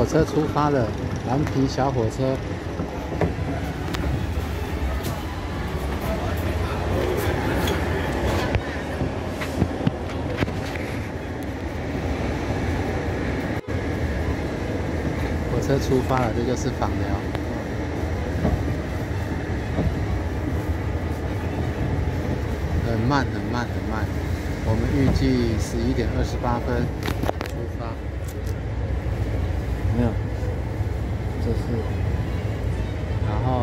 车出发了，蓝皮小火车。火车出发了，这就是枋寮。很慢，很慢，很慢。我们预计11:28出发。没有，这是，然后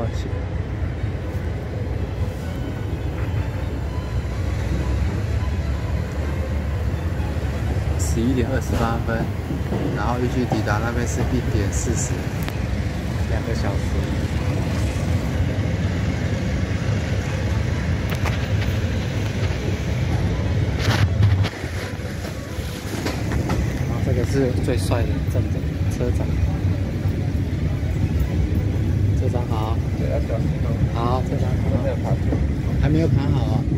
11:28，然后预计抵达那边是1:40，2个小时。这个是最帅的站长，车长。车长好。对，要小心哦。好，车长好。没有爬好。还没有爬好啊。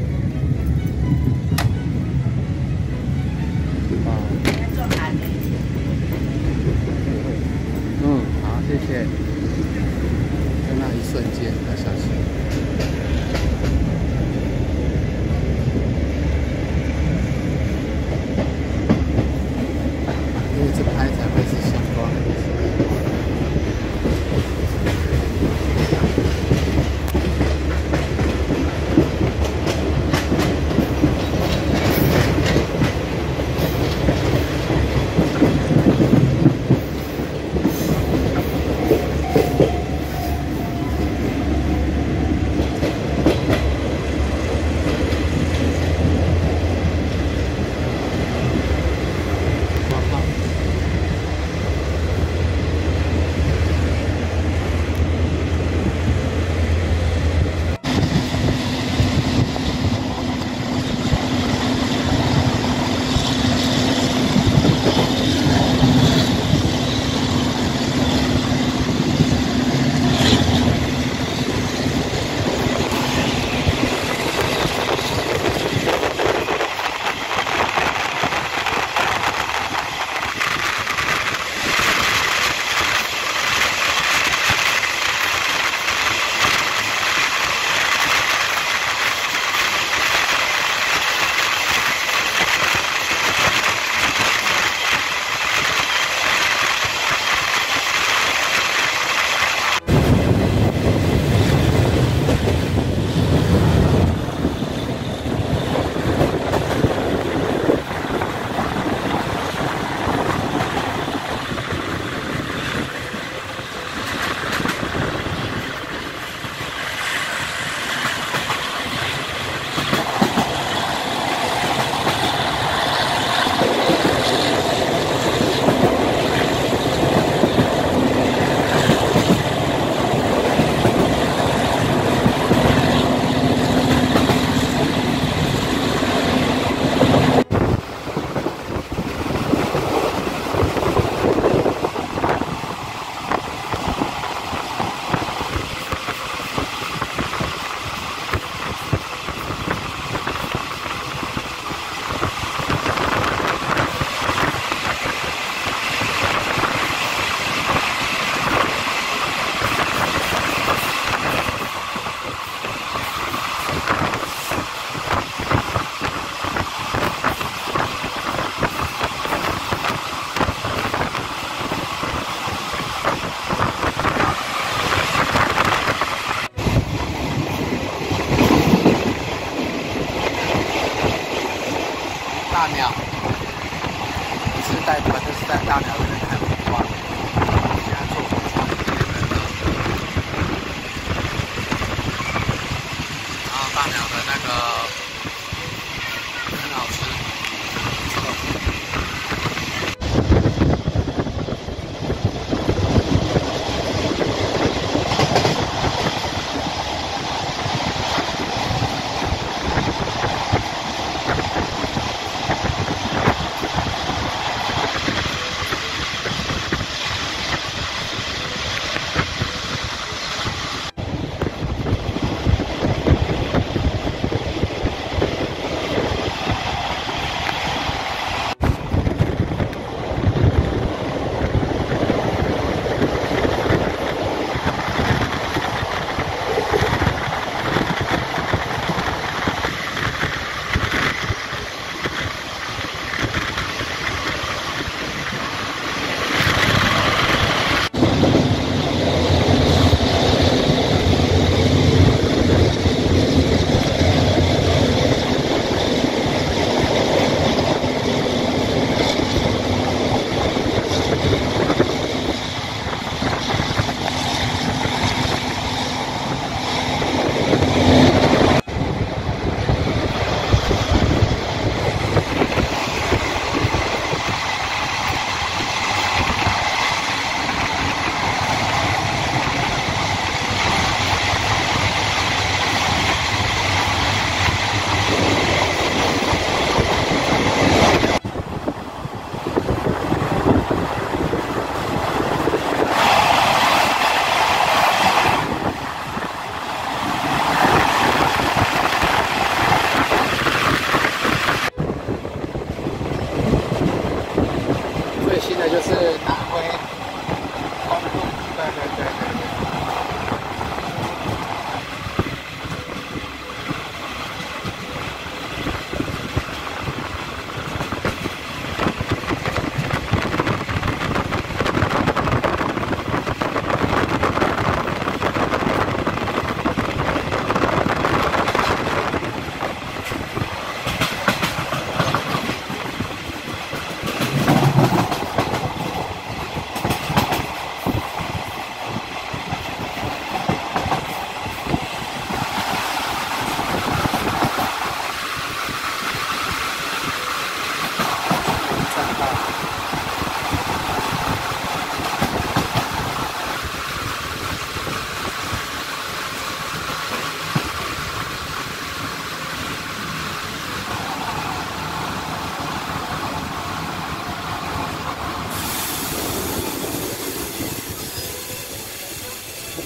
做爬的。 好，谢谢。在那一瞬间要小心。一直拍才会是相关的。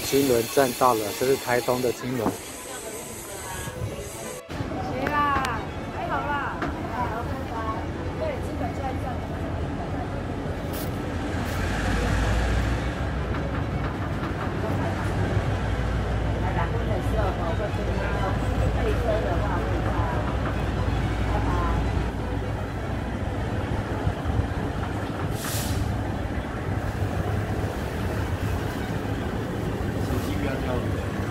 金轮站到了，这是台东的金轮。 谁啦？还好啦。好，拜拜。对，基本就在这里。来打工的时候，我会跟他配车的话会到。拜拜。 手机不要跳舞。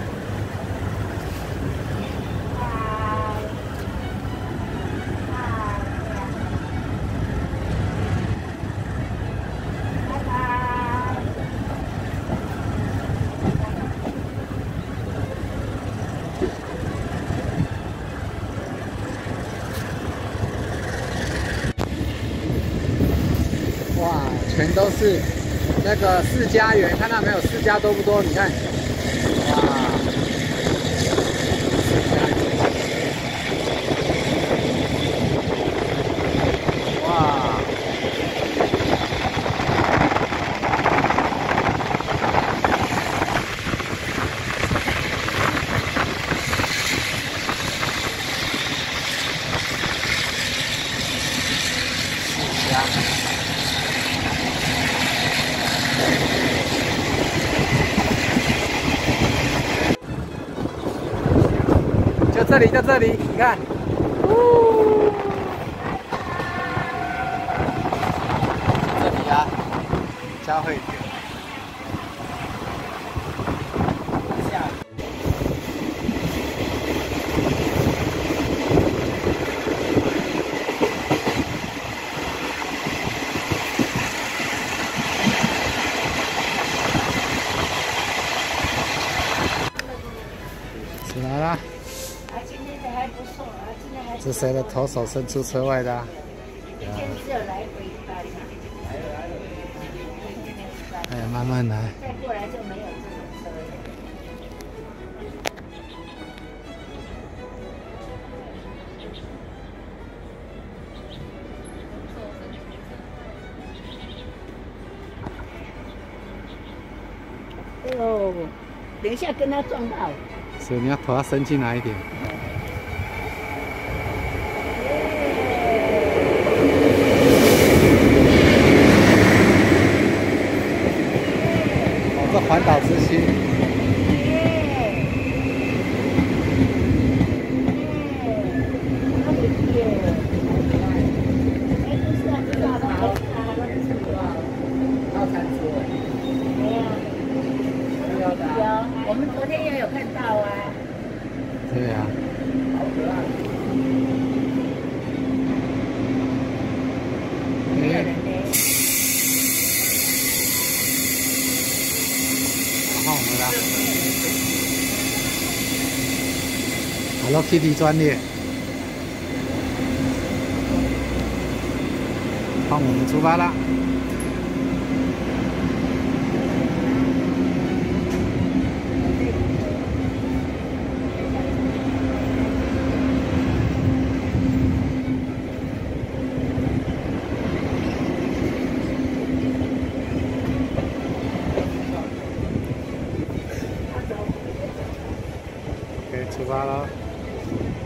哇，全都是那个4家园，看到没有？4家多不多？你看，哇，4家园，哇，4家。 就这里，就这里，你看，这里啊，佳慧店。起来啦！ 今天的还不错啊，今天还。 是谁的头手伸出车外的、啊？ 一天只有来回一班啊。 哎，慢慢来。 再过来就没有这种车了。哎呦，等一下跟他撞到。 所以你要头要伸进来一点。哦，这环岛之星。 套餐车。没有。有，我们昨天也有看到啊。 对呀、啊。 好可爱。没有人呢。 然后我们啦，Hello Kitty 专列，换我们出发啦。 出发了。